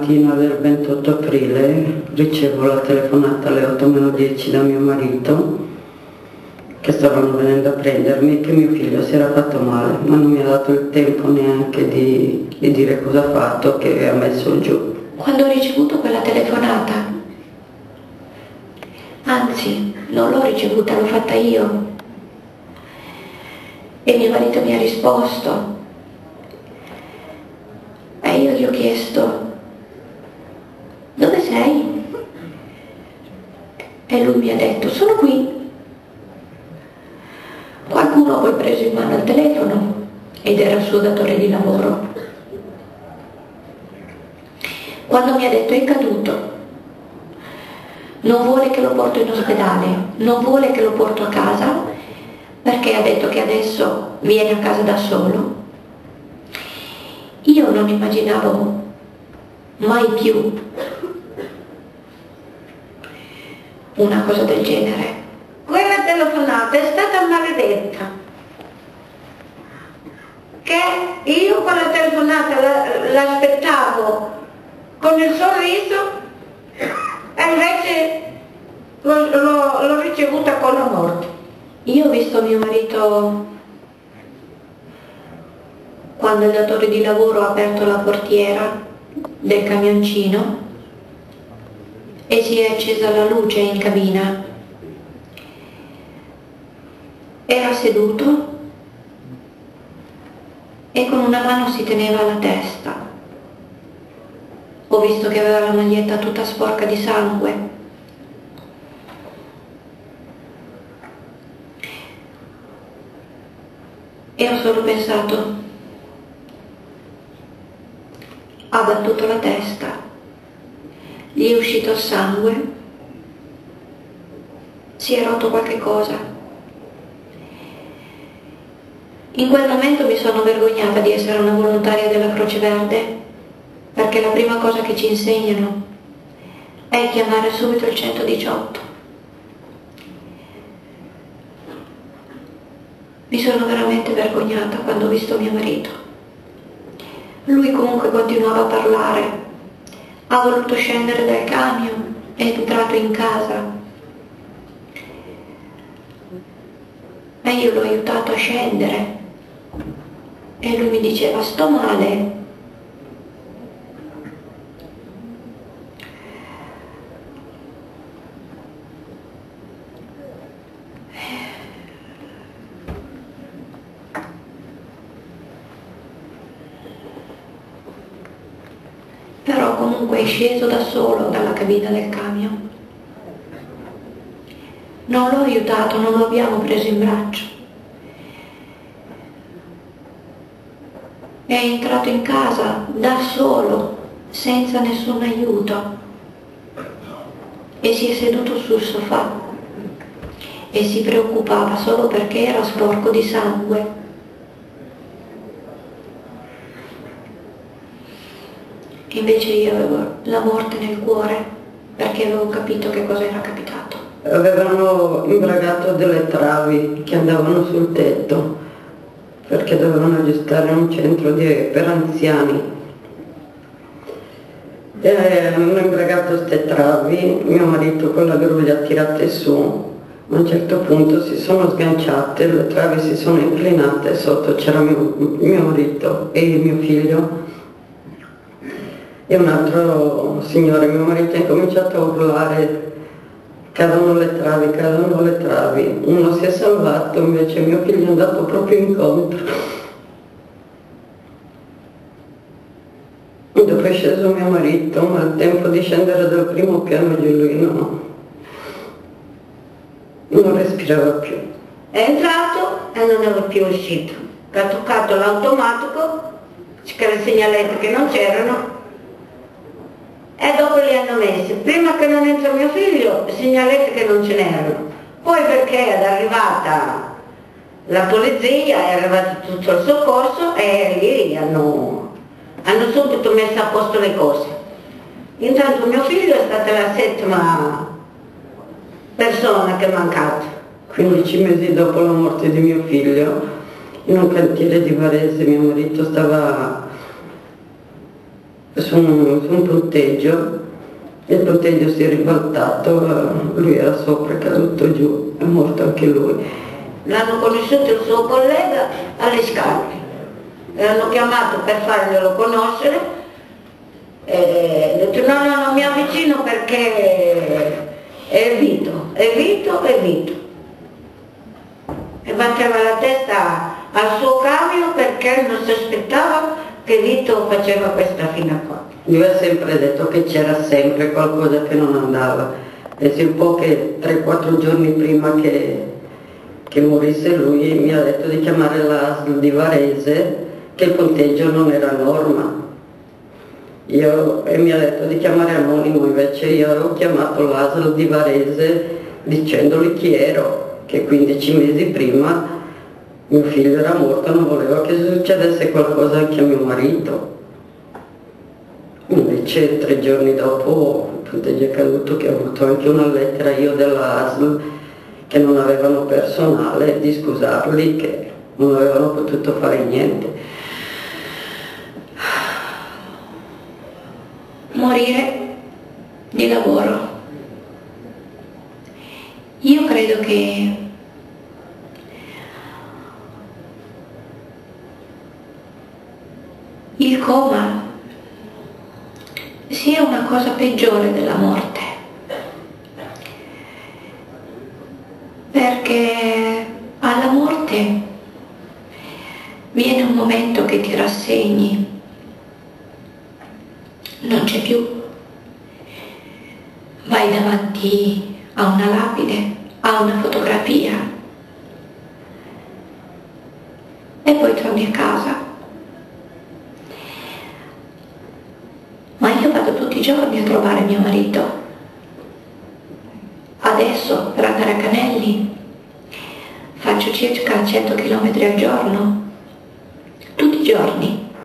mattino del 28 aprile ricevo la telefonata alle 8:10 da mio marito che stavano venendo a prendermi, che mio figlio si era fatto male, ma non mi ha dato il tempo neanche di dire cosa ha fatto, che ha messo giù. Quando ho ricevuto quella telefonata, anzi, non l'ho ricevuta, l'ho fatta io. E mio marito mi ha risposto. E io gli ho chiesto, dove sei? E lui mi ha detto, sono qui. Qualcuno ha poi preso in mano il telefono ed era il suo datore di lavoro. Quando mi ha detto è caduto, non vuole che lo porto in ospedale, non vuole che lo porto a casa perché ha detto che adesso viene a casa da solo. Io non immaginavo mai più una cosa del genere. Quella telefonata è stata maledetta, che io quella telefonata l'aspettavo con il sorriso e invece l'ho ricevuta con la morte. Io ho visto mio marito quando il datore di lavoro ha aperto la portiera del camioncino e si è accesa la luce in cabina. Era seduto e con una mano si teneva la testa. Ho visto che aveva la maglietta tutta sporca di sangue. E ho solo pensato, ha battuto la testa, gli è uscito il sangue, si è rotto qualche cosa. In quel momento mi sono vergognata di essere una volontaria della Croce Verde, perché la prima cosa che ci insegnano è chiamare subito il 118. Mi sono veramente vergognata quando ho visto mio marito. Lui comunque continuava a parlare, ha voluto scendere dal camion, è entrato in casa e io l'ho aiutato a scendere e lui mi diceva sto male. Però comunque è sceso da solo dalla cabina del camion. Non l'ho aiutato, non lo abbiamo preso in braccio. È entrato in casa da solo, senza nessun aiuto, e si è seduto sul sofà e si preoccupava solo perché era sporco di sangue. Invece io avevo la morte nel cuore perché avevo capito che cosa era capitato. Avevano imbragato delle travi che andavano sul tetto perché dovevano aggiustare un centro per anziani. E hanno imbragato queste travi, mio marito con la gru le ha tirate su, a un certo punto si sono sganciate, le travi si sono inclinate, sotto c'era mio marito e mio figlio e un altro signore. Mio marito ha incominciato a urlare, cadono le travi, uno si è salvato, invece mio figlio è andato proprio incontro. Dopo è sceso mio marito, ma al tempo di scendere dal primo piano giù lui non respirava più. È entrato e non è più uscito. Ha toccato l'automatico, che le segnalette che non c'erano, e dopo li hanno messi. Prima che non entra mio figlio, segnalette che non ce n'erano. Poi perché è arrivata la polizia, è arrivato tutto il soccorso e lì hanno subito messo a posto le cose. Intanto mio figlio è stata la 7ª persona che è mancata. 15 mesi dopo la morte di mio figlio, in un cantiere di Varese, mio marito stava su un punteggio, il punteggio si è ribaltato, lui era sopra, è caduto giù, è morto anche lui. L'hanno conosciuto il suo collega alle Scarpe, l'hanno chiamato per farglielo conoscere e ha detto no, non mi avvicino perché è Vito. E batteva la testa al suo camion perché non si aspettava che Vito faceva questa fine qua. Lui ha sempre detto che c'era sempre qualcosa che non andava. Pensi un po' che 3-4 giorni prima che morisse lui mi ha detto di chiamare l'ASL di Varese, che il punteggio non era norma. E mi ha detto di chiamare Anonimo, invece io avevo chiamato l'ASL di Varese dicendogli chi ero, che 15 mesi prima mio figlio era morto, non volevo che succedesse qualcosa anche a mio marito. Invece 3 giorni dopo il punteggio è caduto, che ho avuto anche una lettera io dell'ASL che non avevano personale, di scusarli, che non avevano potuto fare niente. Morire di lavoro. Io credo che il coma sia una cosa peggiore della morte, perché alla morte viene un momento che ti rassegni, non c'è più, vai davanti a una lapide, a una fotografia e poi torni a casa. Ma io vado tutti i giorni a trovare mio marito. Adesso per andare a Canelli faccio circa 100 km al giorno, tutti i giorni.